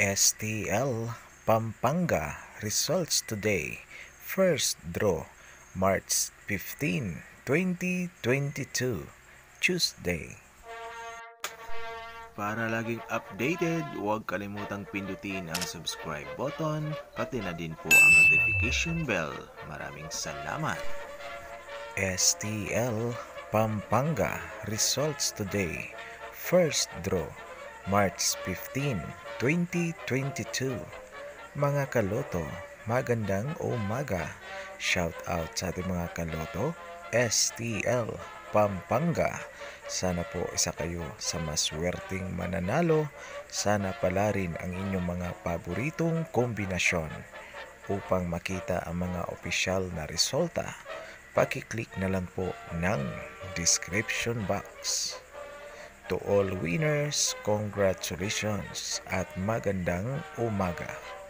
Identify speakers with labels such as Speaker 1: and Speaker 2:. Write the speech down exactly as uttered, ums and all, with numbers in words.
Speaker 1: S T L Pampanga results today. First draw, March fifteenth, twenty twenty-two, Tuesday. Para laging updated, huwag kalimutang pindutin ang subscribe button, pati na din po ang notification bell. Maraming salamat. S T L Pampanga results today. First draw, March fifteenth, twenty twenty-two. Mga kaloto, magandang umaga. Shout out sa ating mga kaloto, S T L Pampanga. Sana po isa kayo sa maswerteng mananalo. Sana pala rin ang inyong mga paboritong kombinasyon. Upang makita ang mga opisyal na resulta, paki-click na lang po ng description box. To all winners, congratulations at magandang umaga.